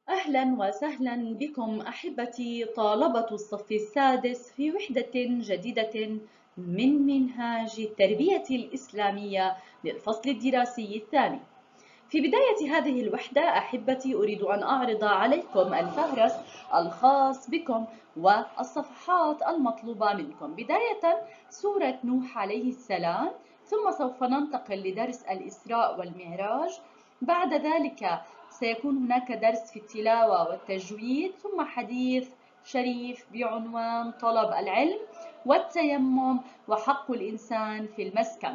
أهلا وسهلا بكم أحبتي طالبة الصف السادس في وحدة جديدة من منهاج التربية الإسلامية للفصل الدراسي الثاني. في بداية هذه الوحدة أحبتي أريد أن أعرض عليكم الفهرس الخاص بكم والصفحات المطلوبة منكم. بداية سورة نوح عليه السلام، ثم سوف ننتقل لدرس الإسراء والمعراج. بعد ذلك سيكون هناك درس في التلاوة والتجويد، ثم حديث شريف بعنوان طلب العلم والتيمم وحق الإنسان في المسكن.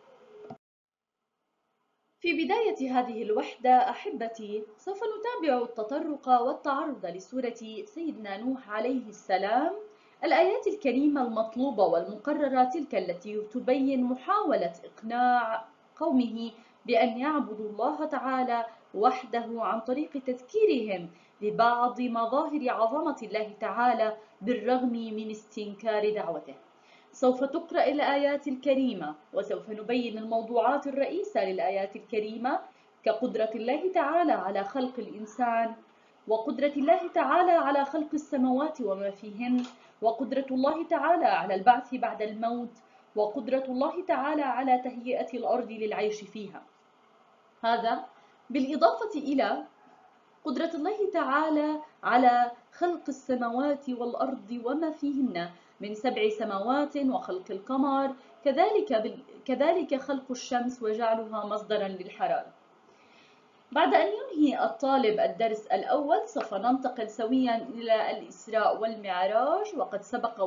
في بداية هذه الوحدة أحبتي سوف نتابع التطرق والتعرض لسورة سيدنا نوح عليه السلام. الآيات الكريمة المطلوبة والمقررة تلك التي تبين محاولة إقناع قومه بأن يعبدوا الله تعالى وحده عن طريق تذكيرهم ببعض مظاهر عظمة الله تعالى بالرغم من استنكار دعوته. سوف تقرأ الآيات الكريمة وسوف نبين الموضوعات الرئيسة للآيات الكريمة، كقدرة الله تعالى على خلق الإنسان، وقدرة الله تعالى على خلق السماوات وما فيهن، وقدرة الله تعالى على البعث بعد الموت، وقدرة الله تعالى على تهيئة الأرض للعيش فيها. هذا بالإضافة إلى قدرة الله تعالى على خلق السماوات والأرض وما فيهن من 7 سماوات وخلق القمر، كذلك خلق الشمس وجعلها مصدرا للحرارة. بعد أن ينهي الطالب الدرس الأول سوف ننتقل سويا إلى الإسراء والمعراج، وقد سبق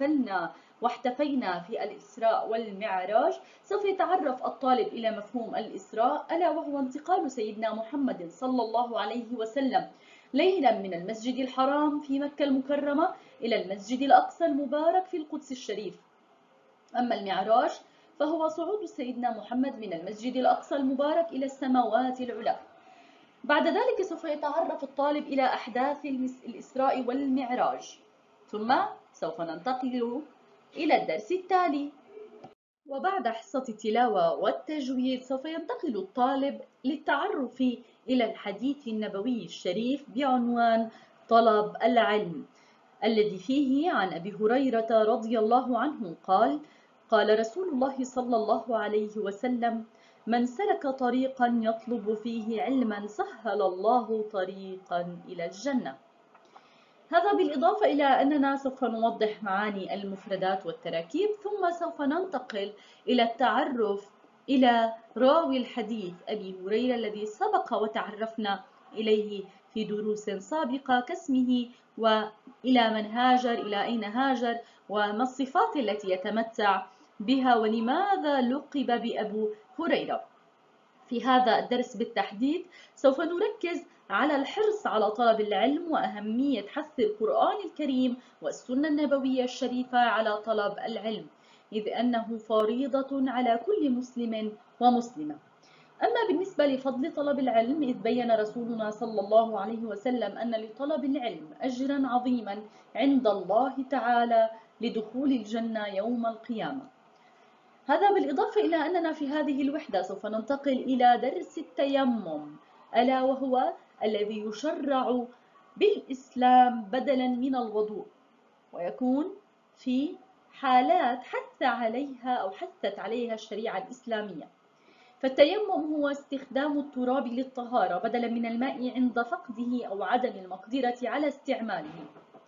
واحتفينا في الإسراء والمعراج. سوف يتعرف الطالب إلى مفهوم الإسراء، ألا وهو انتقال سيدنا محمد صلى الله عليه وسلم ليلا من المسجد الحرام في مكة المكرمة إلى المسجد الأقصى المبارك في القدس الشريف. أما المعراج فهو صعود سيدنا محمد من المسجد الأقصى المبارك إلى السماوات العلى. بعد ذلك سوف يتعرف الطالب إلى أحداث الإسراء والمعراج، ثم سوف ننتقل إلى الدرس التالي. وبعد حصة التلاوة والتجويد سوف ينتقل الطالب للتعرف إلى الحديث النبوي الشريف بعنوان طلب العلم، الذي فيه عن أبي هريرة رضي الله عنه قال: قال رسول الله صلى الله عليه وسلم: من سلك طريقا يطلب فيه علما سهل الله طريقا إلى الجنة. هذا بالإضافة إلى أننا سوف نوضح معاني المفردات والتراكيب، ثم سوف ننتقل إلى التعرف إلى راوي الحديث أبي هريرة الذي سبق وتعرفنا إليه في دروس سابقة، كاسمه وإلى من هاجر، إلى أين هاجر، وما الصفات التي يتمتع بها، ولماذا لقب بأبو هريرة. في هذا الدرس بالتحديد سوف نركز على الحرص على طلب العلم وأهمية حث القرآن الكريم والسنة النبوية الشريفة على طلب العلم، إذ أنه فريضة على كل مسلم ومسلمة. أما بالنسبة لفضل طلب العلم، إذ بين رسولنا صلى الله عليه وسلم أن لطلب العلم أجرا عظيما عند الله تعالى لدخول الجنة يوم القيامة. هذا بالإضافة إلى أننا في هذه الوحدة سوف ننتقل إلى درس التيمم، ألا وهو الذي يشرع بالإسلام بدلا من الوضوء، ويكون في حالات حثت عليها الشريعة الإسلامية. فالتيمم هو استخدام التراب للطهارة بدلا من الماء عند فقده أو عدم المقدرة على استعماله.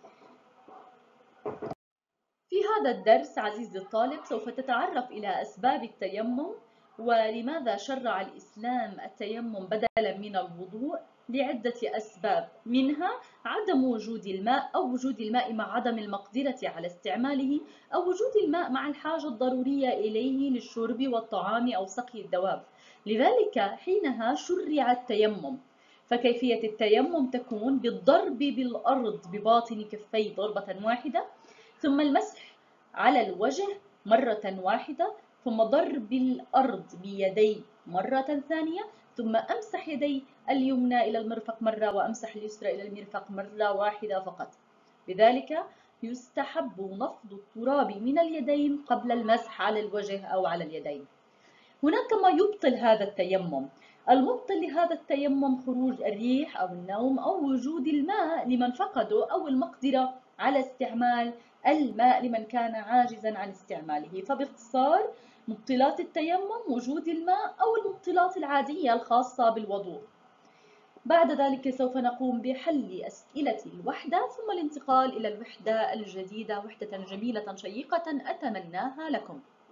في هذا الدرس عزيزي الطالب سوف تتعرف إلى أسباب التيمم، ولماذا شرع الإسلام التيمم بدلا من الوضوء، لعدة أسباب، منها عدم وجود الماء أو وجود الماء مع عدم المقدرة على استعماله، أو وجود الماء مع الحاجة الضرورية إليه للشرب والطعام أو سقي الدواب. لذلك حينها شرع التيمم. فكيفية التيمم تكون بالضرب بالأرض بباطن كفي ضربة واحدة، ثم المسح على الوجه مرة واحدة، ثم ضرب الأرض بيدي مرة ثانية، ثم أمسح يدي اليمنى إلى المرفق مرة وأمسح اليسرى إلى المرفق مرة واحدة فقط. بذلك يستحب نفض التراب من اليدين قبل المسح على الوجه أو على اليدين. هناك ما يبطل هذا التيمم، المبطل لهذا التيمم خروج الريح أو النوم أو وجود الماء لمن فقده أو المقدرة على استعمال الماء لمن كان عاجزا عن استعماله. فباختصار مبطلات التيمم وجود الماء أو المبطلات العادية الخاصة بالوضوء. بعد ذلك سوف نقوم بحل أسئلة الوحدة ثم الانتقال إلى الوحدة الجديدة، وحدة جميلة شيقة أتمناها لكم.